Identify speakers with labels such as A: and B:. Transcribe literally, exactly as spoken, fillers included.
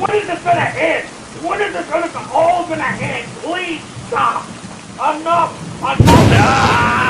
A: When is this gonna end? When is this gonna all gonna end? Please stop! Enough! Enough! Ah!